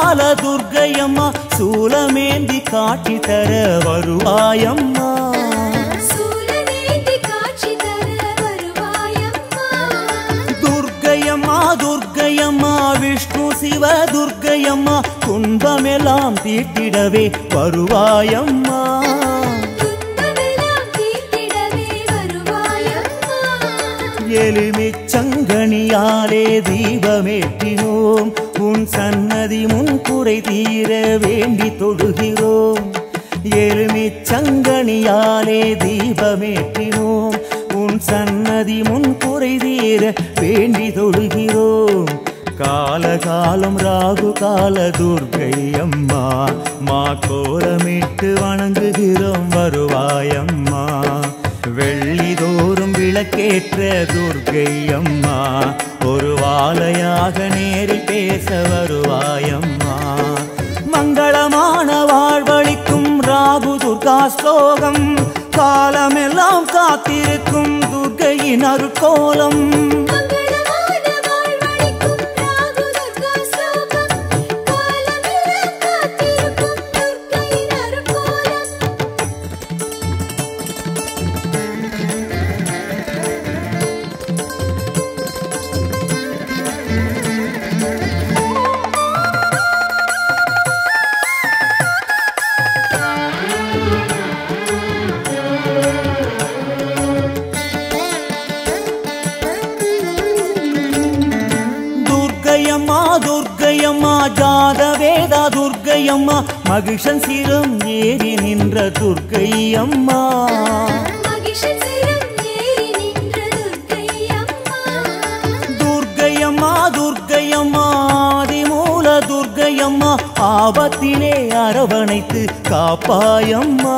கால துர்க்கையம்மா சூலமேந்தி காட்சி தர வருவாயம்மா. துர்க்கையம்மா துர்க்கையம்மா விஷ்ணு சிவ துர்க்கையம்மா துன்பமெல்லாம் தீர்த்திடவே வருவாயம்மா. எலுமிச்சங்கனியாலே தீபமேற்றினோம் உன் சன்னதி முன் குறை தீர வேண்டி தொழுகிறோம். எலுமிச்சங்கனியாலே தீபமேற்றினோம் உன் சன்னதி முன் குறை தீர வேண்டி தொழுகிறோம். காலகாலம் ராகு கால துர்க்கை அம்மா மா கோலமிட்டு வணங்குகிறோம் வருவாயம்மா. வெள்ளிதோறும் விளக்கேற்ற துர்க்கை அம்மா ஒரு வாழையாக நேரில் பேச வருவாயம்மா. மங்களமான வாழ்வளிக்கும் ராகு துர்கா ஸ்லோகம் காலமெல்லாம் காத்திருக்கும் துர்க்கையின் அருக்கோலம். துர்க்கையம்மா ஜாதவேதா துர்க்கையம்மா மகிஷன் சிரம் ஏறி நின்ற துர்க்கையம்மா. துர்க்கையம்மா துர்க்கையம்மா ஆதிமூல துர்க்கையம்மா ஆபத்திலே அரவணைத்து காப்பாயம்மா.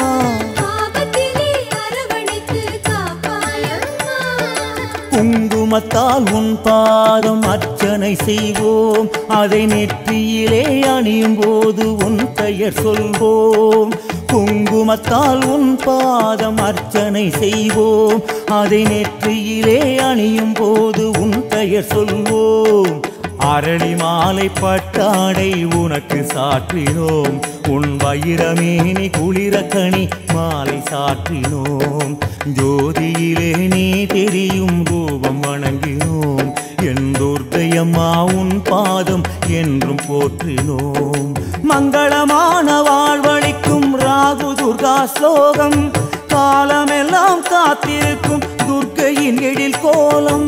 குங்குமத்தால் உன் பாதம் அர்ச்சனை செய்வோம் அதை நெற்றியிலே அணியும் போது உன் பெயர் சொல்வோம். குங்குமத்தால் உன் பாதம் அர்ச்சனை செய்வோம் அதை நெற்றியிலே அணியும் போது உன் பெயர் சொல்வோம். அரளி மாலை பட்டாடை உனக்கு சாற்றினோம் உன் வைரமேனி குளிரக்கணி மாலை சாற்றினோம். ஜோதியிலே நீ தெரியும் ரூபம் வணங்கினோம் என் துர்க்கையம்மா உன் பாதம் என்றும் போற்றினோம். மங்களமான வாழ்வளிக்கும் ராகு துர்கா ஸ்லோகம் காலமெல்லாம் காத்திருக்கும் துர்க்கையின் எழில் கோலம்.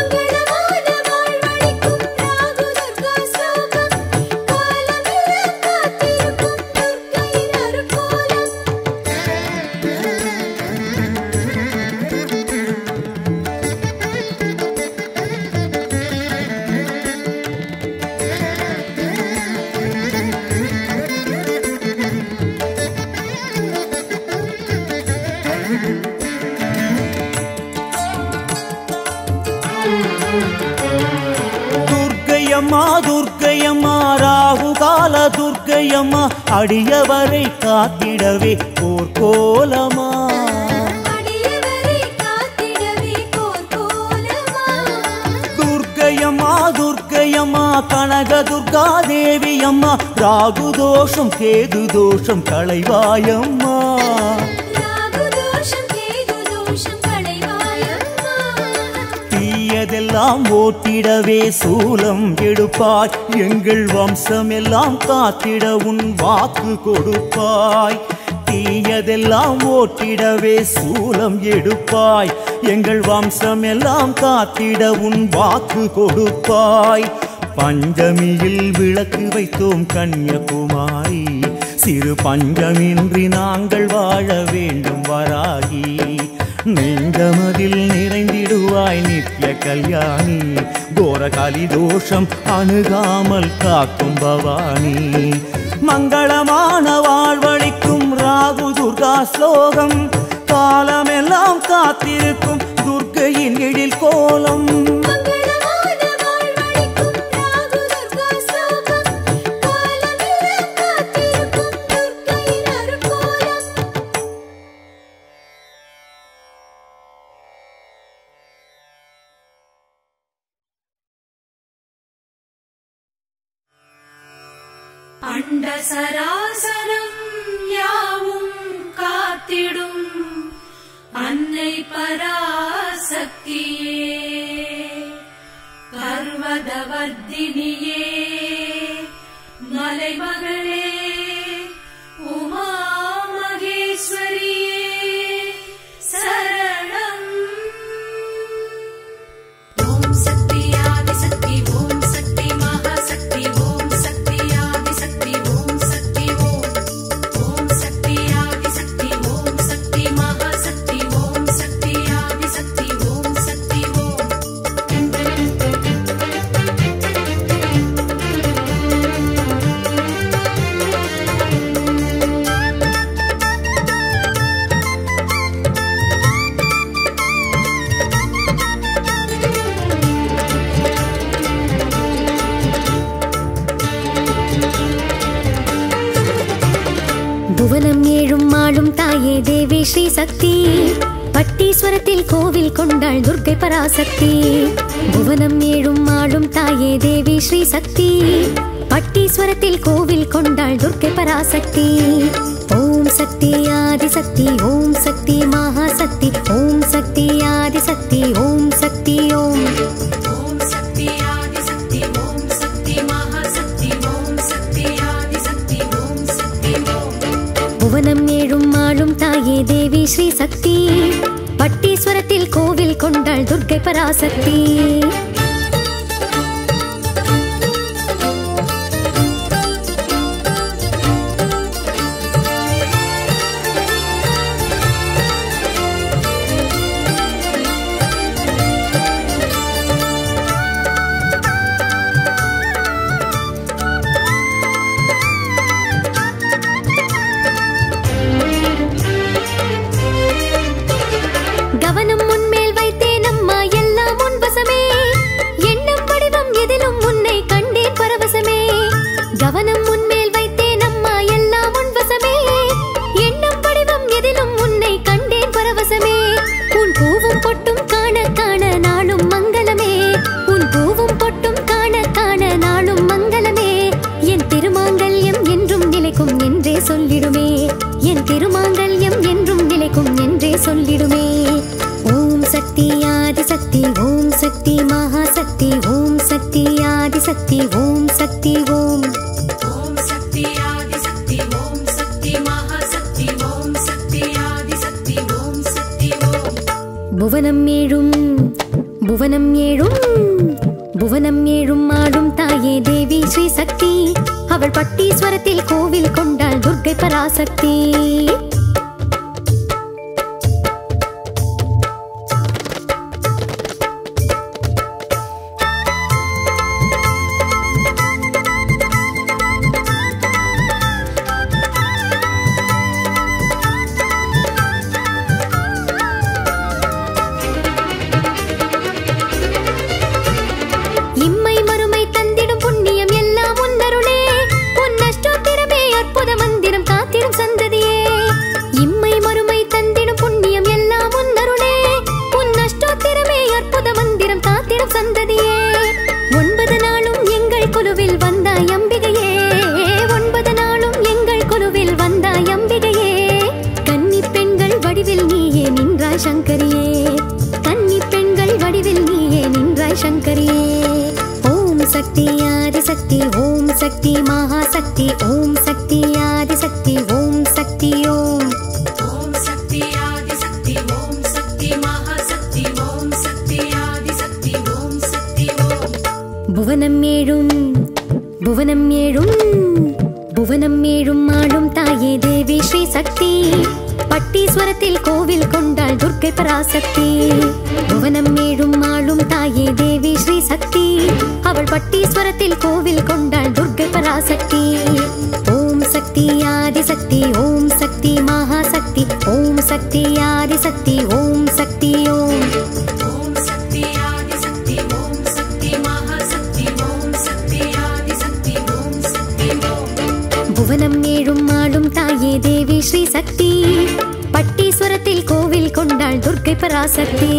துர்க்கையம்மா துர்க்கையம்மா ராகு கால துர்க்கையம்மா அடியவரை காத்திடவே போர்க்கோலமா. துர்க்கையம்மா துர்க்கையம்மா கனக துர்கா தேவி அம்மா ராகு தோஷம் கேது தோஷம் களைவாயம்மா. தீயதெல்லாம் ஓட்டிடவே சூலம் எடுப்பாய் எங்கள் வம்சம் எல்லாம் காத்திட உன் வாக்கு கொடுப்பாய். தீயதெல்லாம் ஓட்டிடவே சூலம் எடுப்பாய் எங்கள் வம்சம் எல்லாம் காத்திட உன் வாக்கு கொடுப்பாய். பஞ்சமியில் விளக்கு வைத்தோம் கன்னியகுமாரி சிறு பஞ்சமின்றி நாங்கள் வாழ வேண்டும் வராகி. நெஞ்சமதில் நிறைந்திடுவாய் நித்ய கல்யாணி கோர கலி தோஷம் அணுகாமல் காக்கும் பவானி. மங்களமான வாழ்வளிக்கும் ராகு துர்கா ஸ்லோகம் காலமெல்லாம் காத்திருக்கும் துர்க்கையின் எழில் கோலம். சராசரம் யாவும் காத்திடும் அன்னை பராசக்தியே பர்வதவர்தினியே மலைமகளே உமா மகேஸ்வரியே சரணம். ஓம் சக்தி ஆதிசக்தி ஓம் சக்தி மகாசக்தி ஓம் சக்தி ஆதிசக்தி ஓம் சக்தி ஓம். ஓம் சக்தி ஆதிசக்தி ஓம் சக்தி மகாசக்தி ஓம் சக்தி ஆதிசக்தி ஓம் சக்தி ஓம். புவனம் ஏழும் ஆளும் தாயே தேவி ஸ்ரீ சக்தி பட்டீஸ்வரத்தில் கோவில் கொண்டாள் துர்க்கை பராசக்தி. புவனம் ஏழும் ஆளும் தாயே தேவி ஸ்ரீ சக்தி பட்டீஸ்வரத்தில் கோவில் கொண்டாள் துர்க்கை பராசக்தி. ஓம் சக்தி ஆதிசக்தி ஓம் சக்தி மகாசக்தி ஓம் சக்தி ஆதிசக்தி ஓம் சக்தி ஓம். ஓம் சக்தி ஆதிசக்தி ஓம் சக்தி மகாசக்தி ஓம் சக்தி ஆதிசக்தி ஓம் சக்தி ஓம். புவனம் ஏழும் ஆளும் தாயே தேவி ஸ்ரீ சக்தி பட்டீஸ்வரத்தில் கோவில் கொண்டாள் துர்க்கை பராசக்தி. கவனம் முன்மேல் வைத்தேன் அம்மா எல்லாம் உன் வசமே எண்ணம் வடிவம் எதிலும் உன்னை கண்டேன் பரவசமே. கவனம் முன்மேல் வைத்தேன் அம்மா எல்லாம் உன் வசமே எண்ணம் வடிவம் எதிலும் உன்னை கண்டேன் பரவசமே. உன் பூவும் பொட்டும் காண காண நாளும் மங்களமே உன் பூவும் பொட்டும் காண காண நாளும் மங்களமே. என் திருமாங்கல்யம் என்றும் நிலைக்கும் என்றே சொல்லிடுமே என் திருமாங்கல்யம் என்றும் நிலைக்கும் என்றே சொல்லிடுமே. ஓம் சக்தி ஆதிசக்தி ஓம் சக்தி மகாசக்தி ஓம் சக்தி ஆதிசக்தி ஓம் சக்தி ஓம். ஓம் சக்தி ஆதிசக்தி ஓம் சக்தி மகாசக்தி ஓம் சக்தி ஆதிசக்தி ஓம் சக்தி ஓம். புவனம் ஏழும் புவனம் ஏழும் புவனம் ஏழும் ஆளும் தாயே தேவி ஸ்ரீ சக்தி அவள் பட்டீஸ்வரத்தில் கோவில் கொண்டாள் துர்க்கை பராசக்தி. இம்மை மறுமை தந்திடும் புண்ணியம் எல்லாம் உன்னருளே உன் அஷ்டோத்திரமே அற்புத மந்திரம் காத்திடும் சந்ததியே. இம்மை மறுமை தந்திடும் புண்ணியம் எல்லாம் உன்னருளே உன் அஷ்டோத்திரமே அற்புத மந்திரம் காத்திடும் சந்ததியே. 9 நாளும் எங்கள் குழுவில் வந்தாய் அம்பிகையே 9 நாளும் எங்கள் குழுவில் வந்தாய் அம்பிகையே. கன்னி பெண்கள் வடிவில் நீயே நின்றாய் சங்கரியே கன்னி பெண்கள் வடிவில் நீயே நின்றாய் சங்கரியே. ஓம் சக்தி ஆதிசக்தி ஓம் சக்தி மகாசக்தி ஓம் சக்தி ஆதிசக்தி ஓம் சக்தி ஓம். ஓம் சக்தி ஆதிசக்தி ஓம் சக்தி மகாசக்தி ஓம் சக்தி ஆதிசக்தி ஓம் சக்தி ஓம். புவனம் ஏழும் புவனம் ஏழும் புவனம் ஏழும் ஆளும் தாயே தேவி ஸ்ரீ சக்தி பட்டீஸ்வரத்தில் கோவில் கொண்டாள் துர்க்கை பராசக்தி. புவனம் ஏழும் ஆளும் தாயே தேவி ஸ்ரீ சக்தி அவள் பட்டீஸ்வரத்தில் கோவில் கொண்டாள் துர்க்கை பராசக்தி. ஓம் சக்தி ஆதிசக்தி ஓம் சக்தி மகாசக்தி ஓம் சக்தி ஆதிசக்தி ஓம் சக்தி ஓம். ஓம் சக்தி ஆதிசக்தி ஓம் சக்தி மகாசக்தி ஓம் சக்தி ஆதிசக்தி ஓம் சக்தி ஓம். புவனம் ஏழும் ஆளும் தாயே தேவி ஸ்ரீ சக்தி பட்டீஸ்வரத்தில் கோவில் கொண்டாள் துர்க்கை பராசக்தி.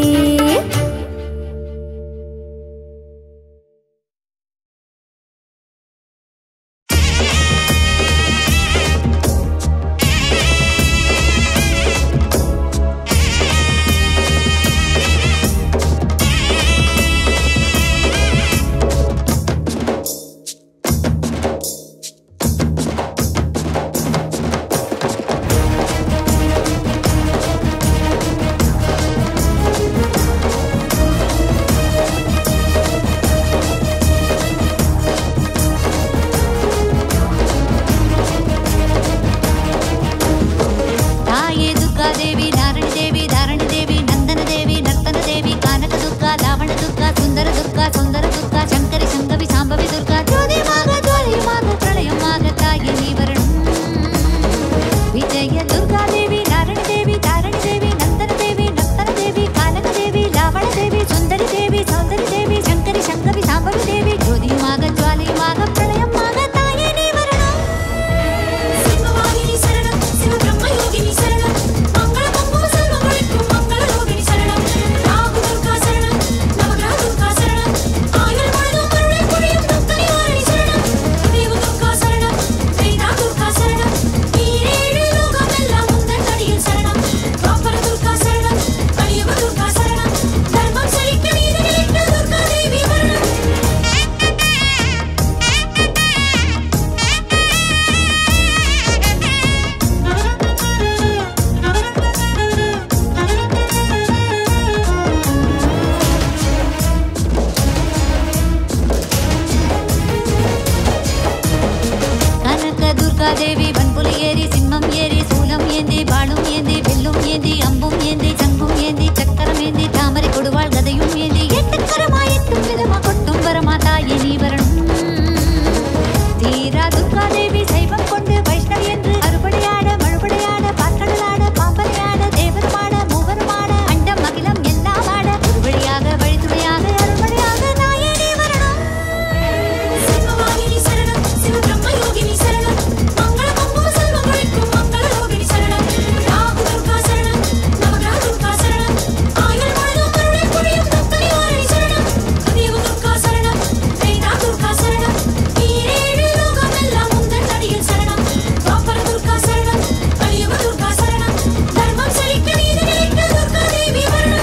विजय दुर्गा देवी नारायण देवी तारिणी देवी नंदन देवी नर्तन देवी कालक देवी लावण देवी सुंदरी देवी सौंदर्य देवी शंकरी शंकरी सांबवी देवी ज्योतियुमाग ज्वालयुमाग प्रलयमाग ताये नी वरणं சிவவாகினி சரணம் சிவ பிரம்மயோகினி சரணம் மங்கள மங்கள செல்வமளிக்கும் மங்கள யோகினி சரணம் ராகு துர்கா சரணம் நவகிரக துர்கா சரணம் ஆயுள் முழுதும் அருளை பொழியும் துக்க நிவாரணி சரணம் தேவ துர்கா சரணம் வேதா துர்கா சரணம் ஈரேழு லோகம் எல்லாம் உந்தன் அடியில் சரணம் துவாபர துர்கா சரணம் கலியுக துர்கா சரணம் தர்மம் செழிக்க நீதி நிலைக்க துர்கா தேவி வரணம் கனக துர்கா தேவி வன்புலி ஏறி சிம்மம் ஏறி சூலம் ஏந்தி பாலும் ஏந்தி வில்லும் ஏந்தி அம்பும் ஏந்தி சங்கும் ஏந்தி சக்கரம் ஏந்தி தாமரை கொடுவாள் கதையும் ஏந்தி எட்டுக்கரமாய் எட்டும் விதமா கொட்டும் வரமா தாயே நீ வரணும் தீரா துர்கா தேவி சைவம் கொண்டு வைஷ்ணவி என்று அறுபடையாட மழுபடையாட பாற்கடலாட பாம்பரையாட தேவருமாட மூவருமாட அண்டம் அகிலம் எல்லாம் ஆட ஒரு வழியாக வழித்துணையாக அறுபடையாக தாயே நீ வரணும் சிவவாகினி சரணம் சிவ பிரம்மயோகினி சரணம் மங்கள மங்கள செல்வமளிக்கும் மங்கள யோகினி சரணம் ராகு துர்கா சரணம் நவகிரக துர்கா சரணம் ஆயுள் முழுதும் அருளை பொழியும் துக்க நிவாரணி சரணம் தேவ துர்கா சரணம் வேதா துர்கா சரணம் ஈரேழு லோகம் எல்லாம் உந்தன் அடியில் சரணம் துவாபர துர்கா சரணம் கலியுக துர்கா சரணம் தர்மம் செழிக்க நீதி நிலைக்க துர்கா தேவி வரணம்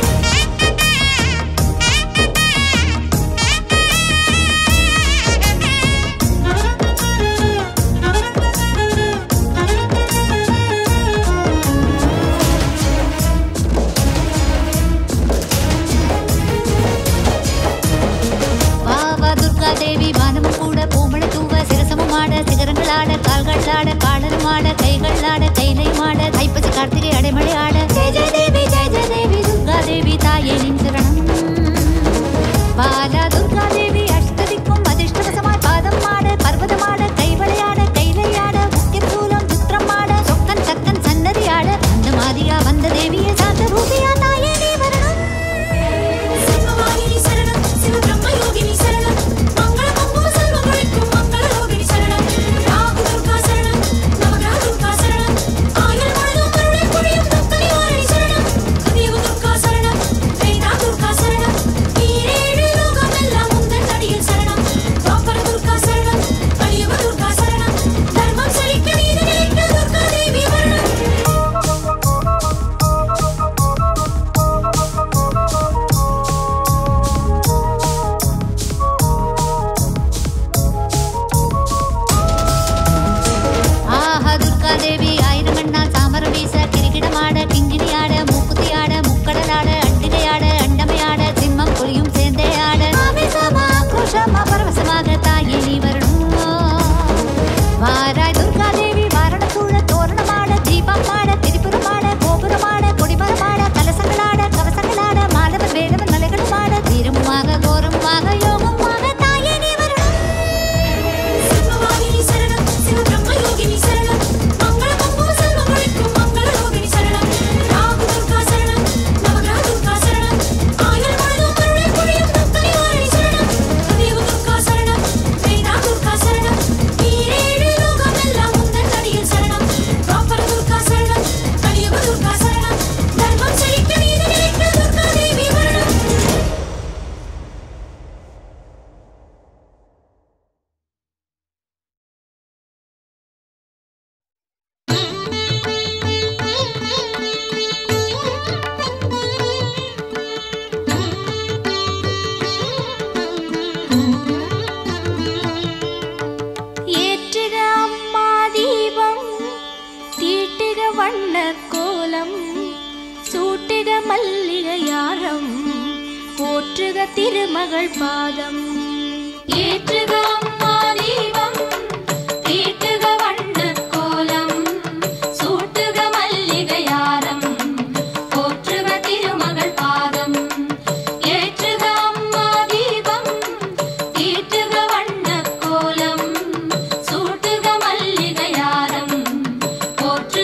வாவா துர்கா தேவி வானமும் கூட பூமழை தூவ சிரசமும் ஆட சிகரங்கள் ஆட கால்கள் ஆட காலரும் ஆட கைகள் ஆட கைலையும் ஆட ஐப்பசி கார்த்திகை அடைமழை ஆட ஜெய ஜெய தேவி ஜெய ஜெய தேவி துர்கா தேவி தாயே நின் சரணம் பாலா துர்கா தேவி அஷ்டதிக்கும் அதிர்ஷ்டவசமாய் பாதம் ஆட பர்வதமாட கைவளையாட கைலையாட முக்கிய சூலம் சுத்திரம் ஆட சொக்கன் தக்கன் சன்னதி ஆட அந்த மாதிரியா வந்த தேவியே சாந்த ரூபியா தாயே நீ வரணும் சிவவாகினி சரணம் சிவ பிரம்மயோகினி சரணம் மங்கள மங்கள செல்வமளிக்கும் மங்கள யோகினி சரணம் ராகு துர்கா சரணம் நவகிரக துர்கா சரணம் ஆயுள் முழுதும் அருளை பொழியும் துக்க நிவாரணி சரணம் தேவ துர்கா சரணம் வேதா துர்கா சரணம் ஈரேழு லோகம் எல்லாம் உந்தன் அடியில் சரணம் துவாபர துர்கா சரணம் கலியுக துர்கா சரணம் தர்மம் செழிக்க நீதி நிலைக்க துர்கா தேவி வரணம் ஆஹா துர்கா தேவி ஆயிரம் கண்ணால் சாமரம் வீச கிரிகிடமாட கிங்கிணியாட மூக்குத்தியாட முக்கடலாட அண்டிகையாட அண்டமையாட சிம்மம் புலியும் சேர்ந்தே ஆட ஆவேசமா ஆக்ரோஷமா பரவசமாக தாயே நீ வரணும் வாராய் துர்கா தேவி வாரணத்தூழ தோரணமாட தீபமாட திரிபுரமாட கோபுரமாட கொடிமரமாட கலசங்களாட கவசங்களாட மாலவன் வேலவன் மலைகளுமாட தீரமுமாக கோரமுமாக யோகமுமாக தாயே நீ வரணும் சிவவாகினி சரணம் சிவ பிரம்மயோகினி சரணம் மங்கள மங்கள செல்வமளிக்கும் மங்கள யோகினி சரணம் ராகு துர்கா சரணம் நவகிரக துர்கா சரணம் ஆயுள் முழுதும் அருளை பொழியும் துக்க நிவாரணி சரணம் தேவ துர்கா சரணம் வேதா துர்கா சரணம் ஈரேழு லோகம் எல்லாம் உந்தன் அடியில் சரணம் துவாபர துர்கா சரணம் கலியுக துர்கா சரணம் தர்மம் செழிக்க நீதி நிலைக்க துர்கா தேவி வரணம் ஏற்றுக அம்மா தீபம் தீட்டுக வண்ண கோலம் சூட்டுக மல்லிகை யாரம் போற்றுக திருமகள் பாதம் ஏற்றுக அம்மா தீபம் தீட்டுக வண்ண கோலம் சூட்டுக மல்லிகை யாரம் போற்றுக திருமகள் பாதம் ஏற்றுக அம்மா தீபம் தீட்டுக வண்ண கோலம் சூட்டுக மல்லிகை யாரம் போற்றுக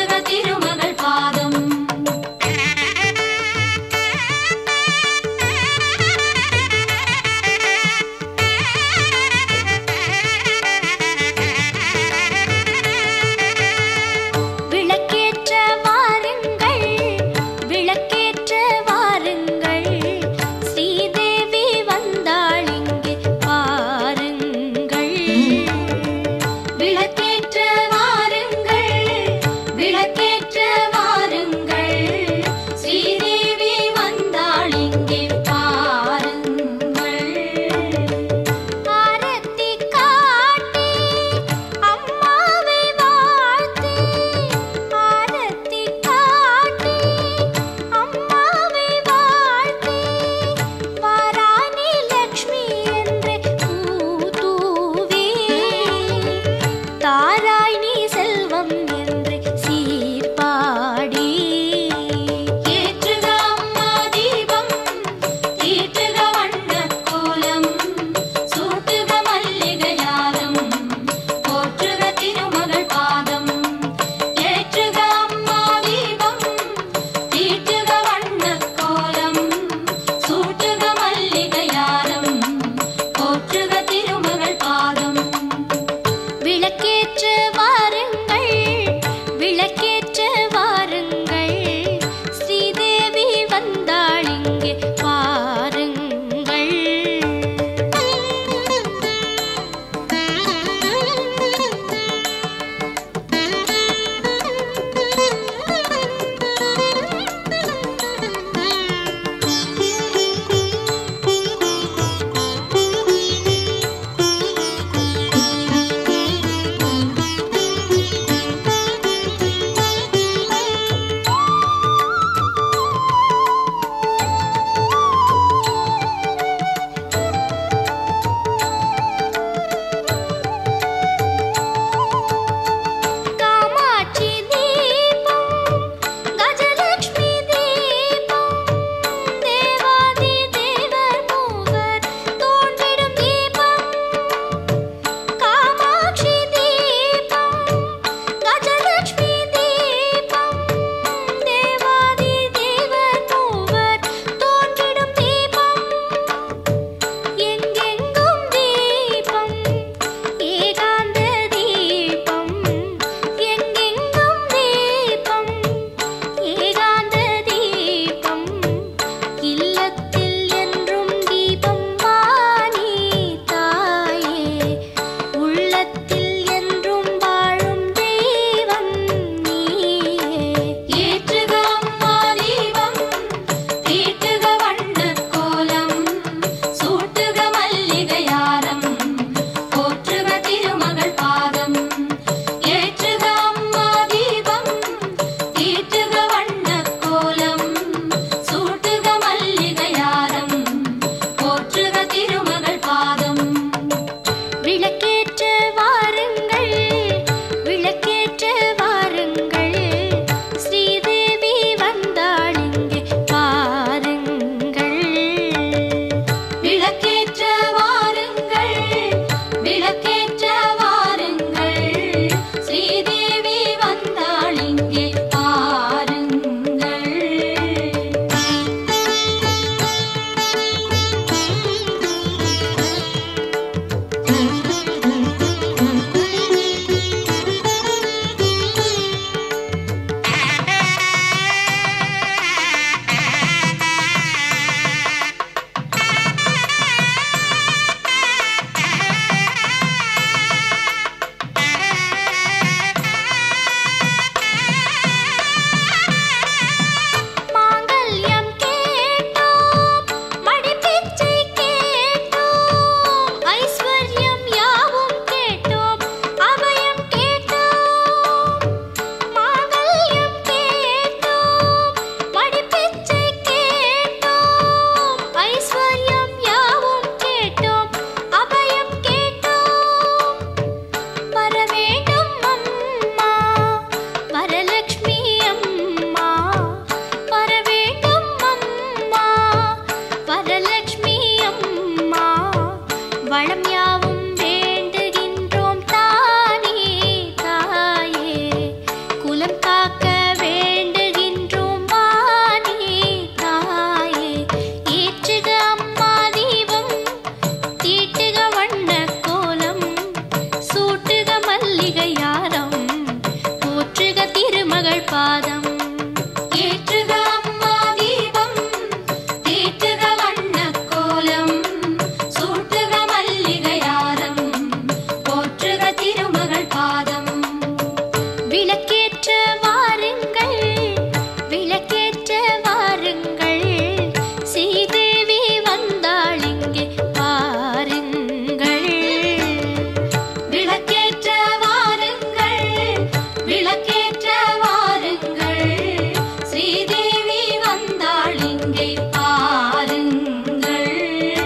காக்க வேண்டுகின்றோம் மானே தாயே. ஏற்றுக அம்மா தீபம், தீட்டுக வண்ண கோலம், சூட்டுக மல்லிகை யாரம், போற்றுக திருமகள் பாதம். ஏற்றுக அம்மா தீபம், தீட்டுக வண்ண கோலம், சூட்டுக மல்லிகை யாரம், போற்றுக திருமகள் பாதம். விளக்கேற்ற வாருங்கள், விளக்கேற்ற வாருங்கள், ஸ்ரீதேவி வந்தாள் இங்கே பாருங்கள். விளக்கேற்ற வாருங்கள், விளக்கேற்ற வாருங்கள், ஸ்ரீதேவி வந்தாள் இங்கே பாருங்கள்.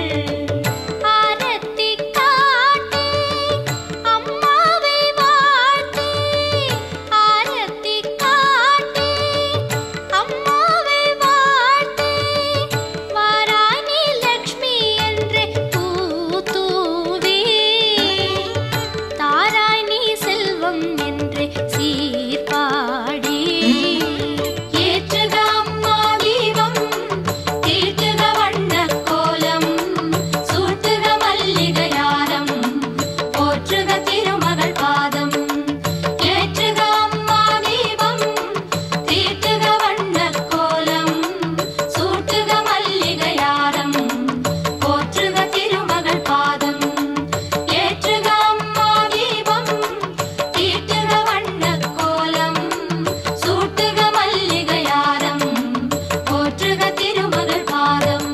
ஆரத்தி காட்டி அம்மாவை வாழ்த்தி, ஆரத்தி காட்டி அம்மாவை வாழ்த்தி, வாராணி லக்ஷ்மி என்று பூத்தூவி, தாராணி செல்வம் என்று சீர்பாடி. ஏற்றுக அம்மா தீபம், தீட்டுக வண்ண கோலம், சூட்டுக மல்லிகை யாரம், போற்றுக திருமகள் பாதம். ஏற்றுக அம்மா தீபம், தீட்டுக வண்ண கோலம், சூட்டுக மல்லிகை யாரம், போற்றுக திருமகள் பாதம். ஏற்றுக அம்மா தீபம், தீட்டுக வண்ண கோலம், சூட்டுக மல்லிகை யாரம், போற்றுக திருமகள் பாதம்.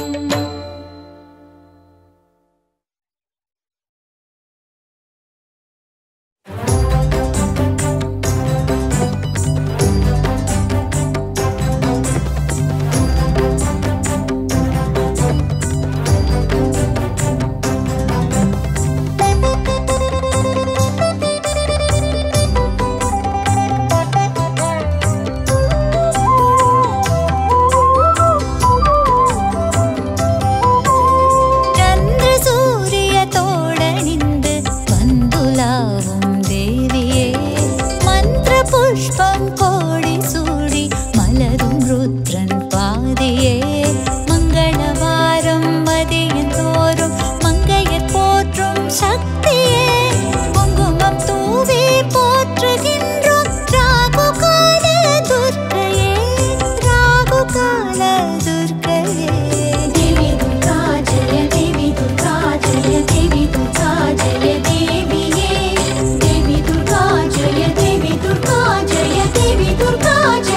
ചന്ദ്ര സൂര്യ തോടണിந்து വന്തുലാവും ദേവിയേ, മന്ത്രപുഷ്പം കോടി സൂടി മലരും രുദ്രൻ പാതിയേ. മംഗളവാരം മതിയൻ തോറും മങ്കയർ போற்றும் சக்தியே, குங்குமம் தூவி போற்றுகின்றோம் ராகுகால துர்க்கையே, ராகுகால துர்க்கையே. தேவி துர்கா ஜெய, தேவி துர்கா ஜெய, தேவி துர்கா ஜெய தேவியே. தேவி துர்கா ஜெய, தேவி துர்கா ஜெய, தேவி துர்கா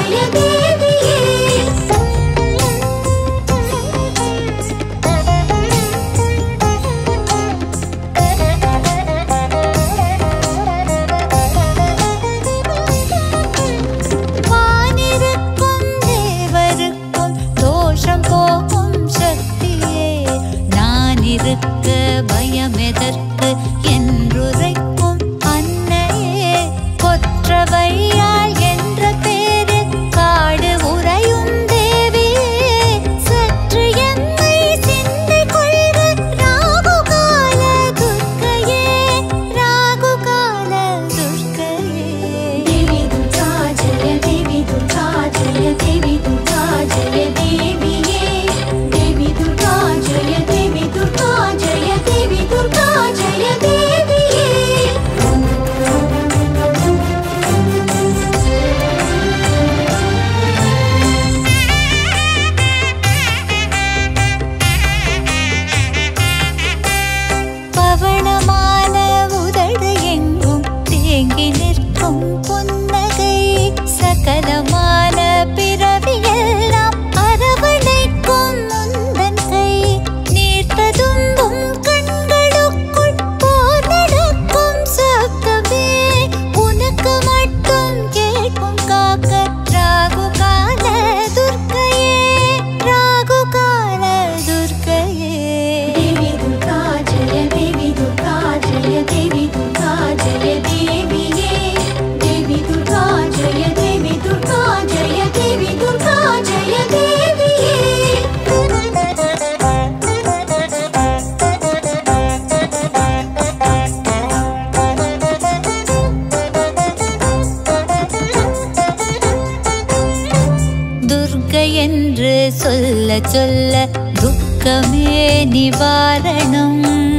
என்று சொல்ல சொல்ல துக்கமே நிவாரணம்.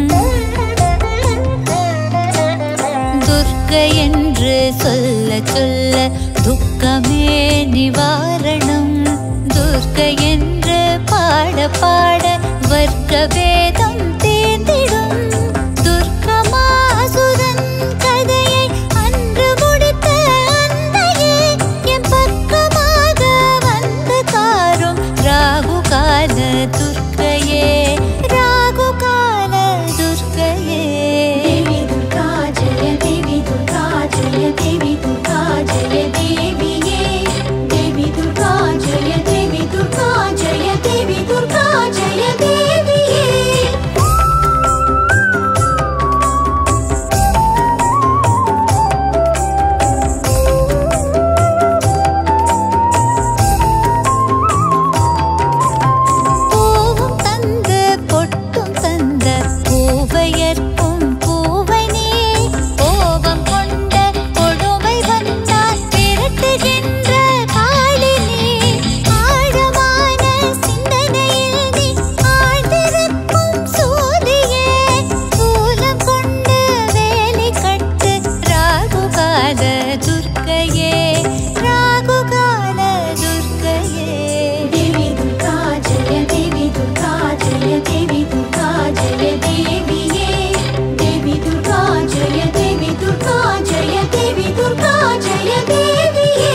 துர்க்கை என்று சொல்ல சொல்ல துக்கமே நிவாரணம். துர்க்கை என்று பாட பாட வர்க்க வேதம் தேர்ந்திடும். துர்க்கமாசுரன் கதையை அன்று முடித்த அன்னையே என் பக்கமாக வந்து காரும் ராகு கால துர்க்கையே, ராகு கால துர்க்கையே. தேவி துர்கா ஜெய தேவி துர்கா ஜெய தேவி துர்கா ஜெய தேவியே. தேவி துர்கா ஜெய தேவி துர்கா ஜெய தேவி துர்கா ஜெய தேவியே. பூவும் தந்து பொட்டும் தந்த பூவையர்க்கும் பூவை நீ. கோபம் கொண்ட கொடுமை வந்தால் விரட்டுகின்ற காளி நீ. ஆழமான சிந்தனையில் நீ ஆழ்ந்திருக்கும் சூலியே. சூலம் கொண்டு வேலி கட்டு ராகு கால துர்க்கையே, ராகு கால துர்க்கையே. தேவி துர்கா ஜெய தேவி துர்கா ஜெய தேவி துர்கா ஜெய தேவியே. தேவி துர்கா ஜெய தேவி துர்கா ஜெய தேவி துர்கா ஜெய தேவியே.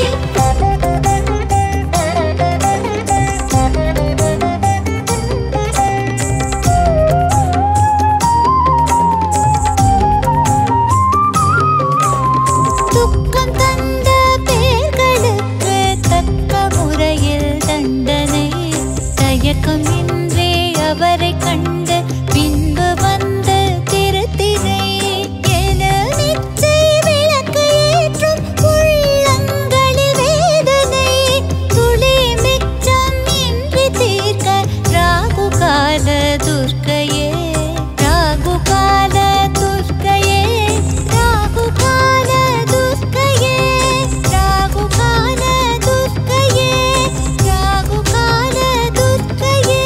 துக்கம் தந்த பேர்களுக்கு தக்க முறையில் தண்டனை. தயக்கமின்றி அவரை கண்டு பின்பு வந்து திருத்தினை. என நிச்சை விளக்கு ஏற்றும் உள்ளங்களில் வேதனை. துளி மிச்சம் இன்றி தீர்க்க ராகு கால துர்க்கையே, ராகு கால துர்க்கையே, ராகு கால துர்க்கையே, ராகு கால துர்க்கையே, ராகு கால துர்க்கையே.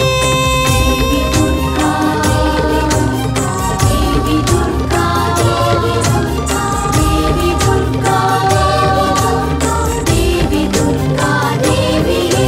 தேவி துர்கா தேவி துர்கா தேவி துர்கா தேவி துர்கா தேவியே.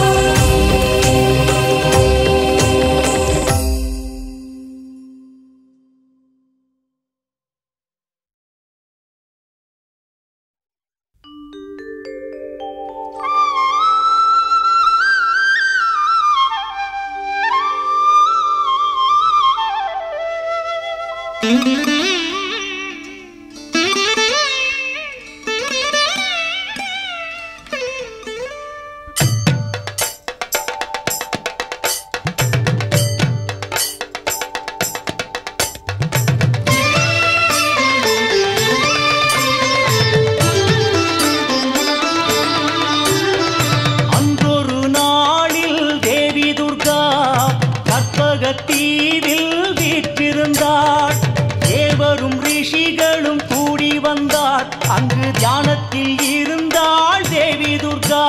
அன்றொரு நாளில் தேவி துர்கா கற்பகத்தீவில் வீற்றிருந்தாள். தேவரும் ரிஷிகளும் கூடி வந்தார். அங்கு தியானத்தில் இருந்தாள் தேவி துர்கா.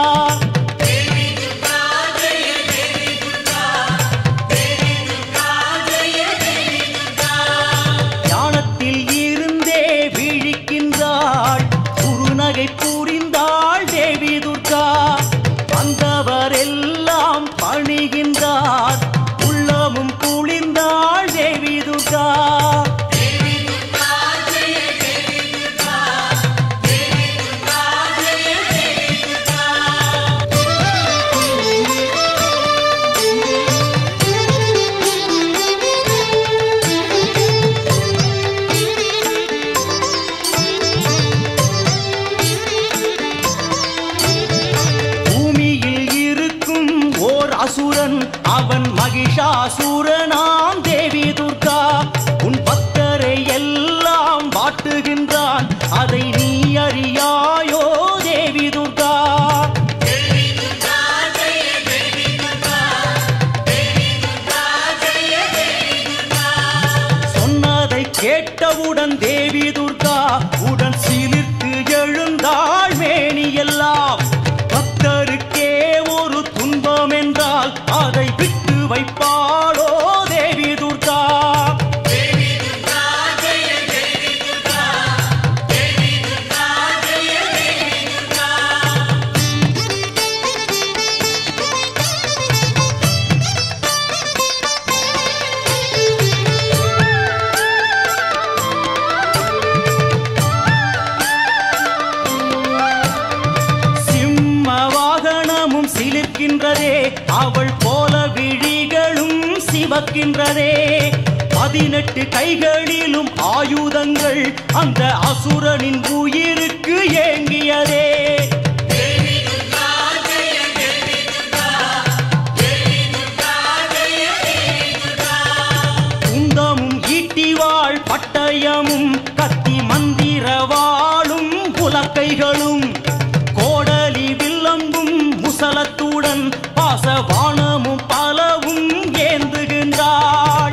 தியானத்தில் இருந்தே விழிக்கின்றாள். குறுநகை புரிந்தாள் தேவி துர்கா. வந்தவரெல்லாம் பணிகின்றார். உள்ளமும் குளிர்ந்தாள் தேவி துர்கா. பூமியில் இருக்கும் ஓர் அசுரன், அவன் மகிஷாசுரனாம் தேவி துர்கா. உன் பக்தரை எல்லாம் வாட்டுகின்றான். அதை நீ அறியாயோ தேவி துர்கா. சொன்னதை கேட்டவுடன் தேவி துர்கா உடன் சிலிர்த்து எழுந்தாள் மேனியெல்லாம். பக்தருக்கே ஒரு வைப்பாளோ தேவி துர்கா. சிலிர்க்கின்றதே அவள் போல விழிகளும் சிவக்கின்றதே. 18 கைகளிலும் ஆயுதங்கள் அந்த அசுரனின் உயிருக்கு ஏங்கியதே. குந்தமும் ஈட்டிவாள் பட்டயமும் கத்தி மந்திரவாளும் புலக்கைகளும் கோடலி வில்லம்பும் முசலத்துடன் பாசவானமும் பலவும் ஏந்துகின்றாள்.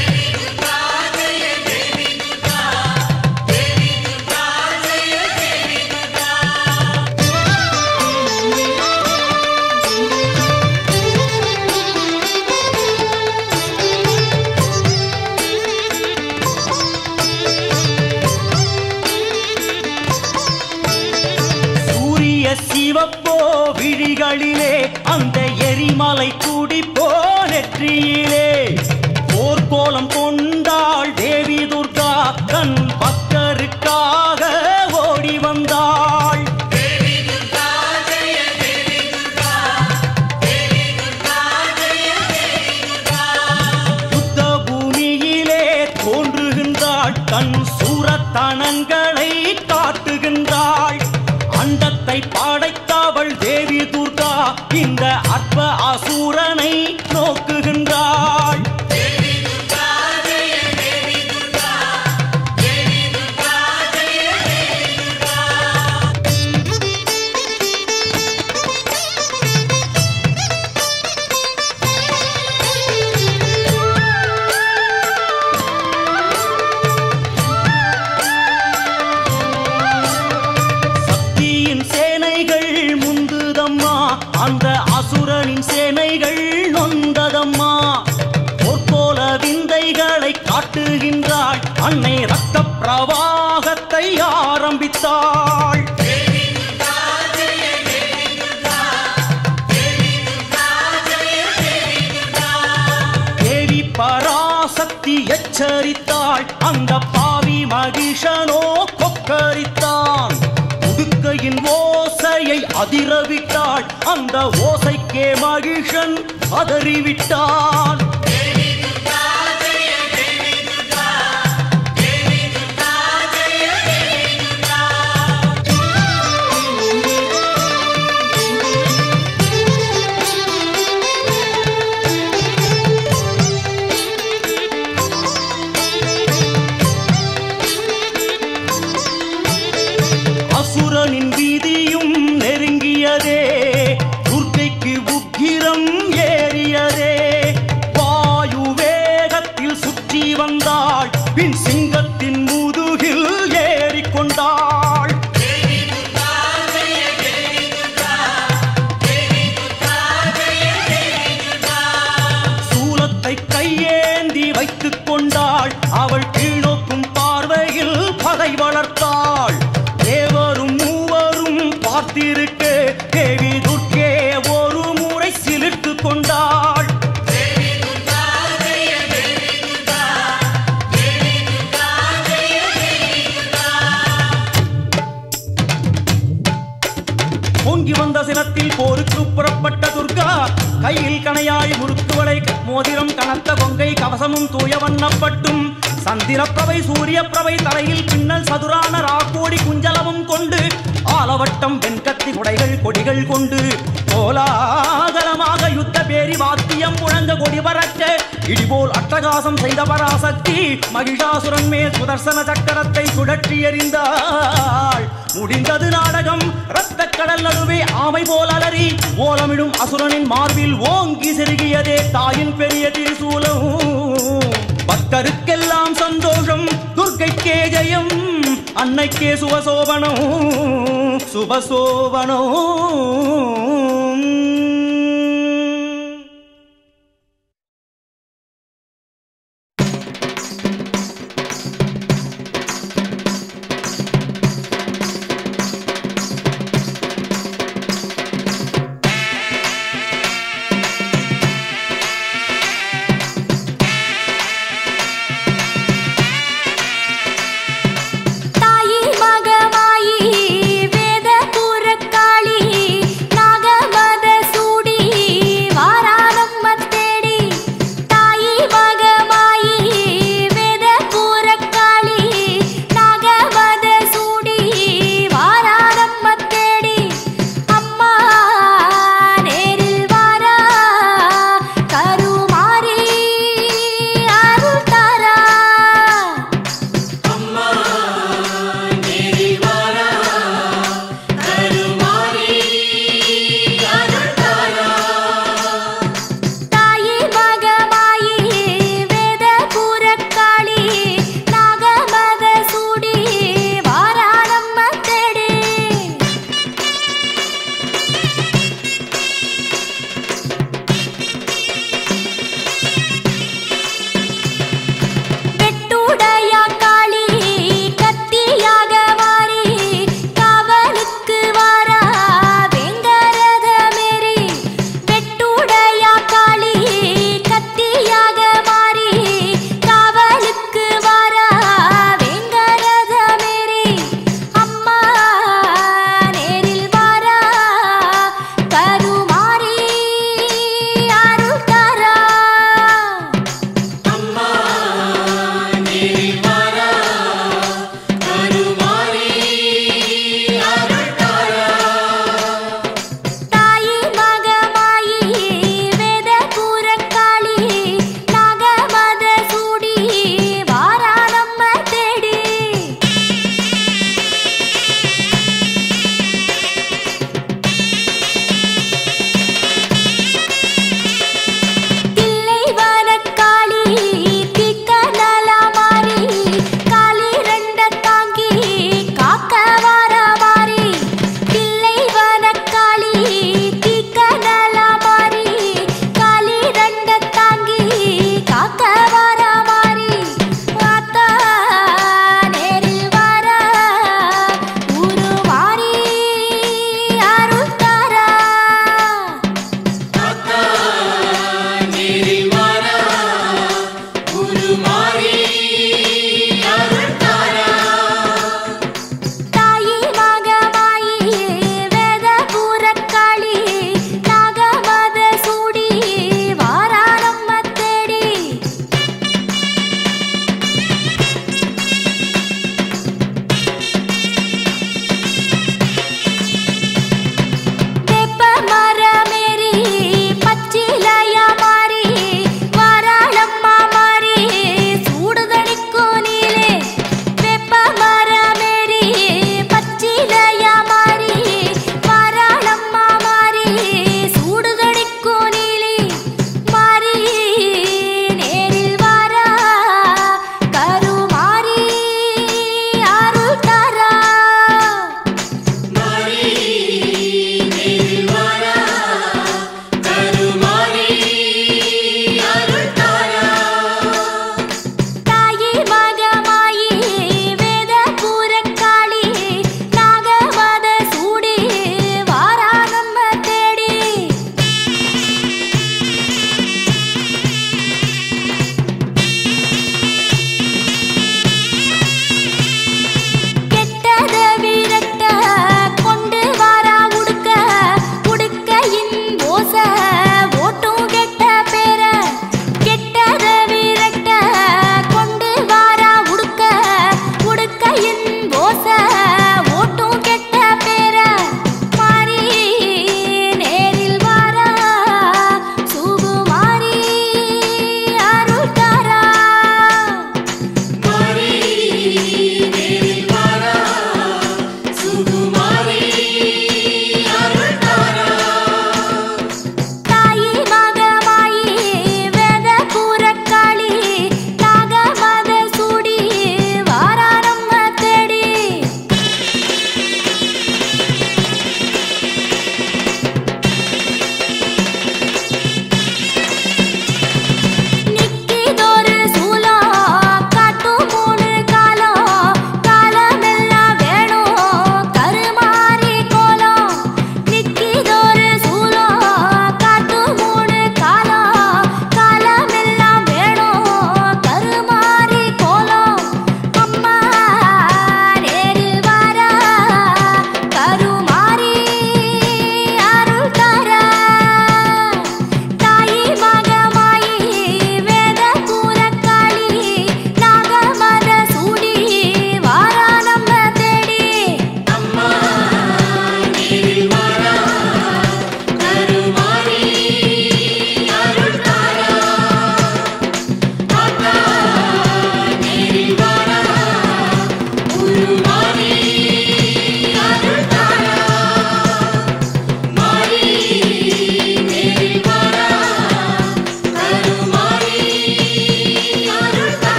சிவப்போ விழிகளிலே அந்த எரிமலை துடிப்போ நெற்றியிலே. போர்க்கோலம் கொண்டாள் தேவி துர்கா தன் பக்தருக்காக ஓடி வந்தாள். யுத்த பூமியிலே தோன்றுகின்றாள் தன் சூரத்தனங்களை காட்டுகின்றாள். அண்டத்தை படைத்தவள் தேவி துர்கா இந்த அற்ப அசுரனை நோக்குகின்றாள். அந்த அசுரனின் சேனைகள் நொந்ததம்மா. போர்க்கோல விந்தைகளை காட்டுகின்றாள் அன்னை ரத்த பிரவாகத்தை ஆரம்பித்தாள். தேவி பராசக்தி எச்சரித்தாள் அந்த பாவி மகிஷனோ கொக்கரித்தான். உடுக்கையின் ஓசையை அதிரவிட்டாள் அந்த ஓசைக்கே மகிஷன் அதறிவிட்டான். அசுரனின் வீதியும் நெருங்கியதே. துர்க்கைக்கு உக்கிரம் ஏறியதே. வாயு வேகத்தில் சுற்றி வந்தாள் பின் சிங்கத்தின் முதுகில் ஏறிக்கொண்டாள். சூலத்தை கையேந்தி வைத்துக் கொண்டாள். அவள் கீழ்நோக்கும் பார்வையில் பகை வளர்த்தாள். தேவரும் மூவரும் பார்த்திருக்க தேவி துர்க்கே ஒரு முறை சிலிர்த்து கொண்டாள். பொங்கி வந்த சினத்தில் போருக்கு புறப்பட்ட துர்கா கையில் கணையாய் முறுக்குவளை மோதிரம் கனத்த கொங்கை கவசமும் தூய வண்ணப்பட்டும் சந்திரப்பிரவை சூரிய பிரவை தலையில் பின்னல் சதுரான ராக்கோடி குஞ்சலமும் கொண்டு ஆலவட்டம் வெண்கத்தி குடைகள் கொடிகள் கொண்டு கோலாகலமாக யுத்த பேரி வாத்தியம் முழங்க கொடி பறக்க இடிபோல் அட்டகாசம் செய்த பராசக்தி மகிஷாசுரன் மேல் சுதர்சன சக்கரத்தை சுழற்றி எறிந்தாள். முடிந்தது நாடகம். இரத்த கடல் நடுவே ஆமை போல் அலறி ஓலமிடும் அசுரனின் மார்பில் ஓங்கி செருகியதே தாயின் பெரிய திரிசூலம். பக்தருக்கெல்லாம் சந்தோஷம். துர்க்கைக்கே ஜெயம். அன்னைக்கே சுபசோபனம் சுபசோபனம்.